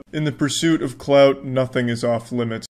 In the pursuit of clout, nothing is off limits.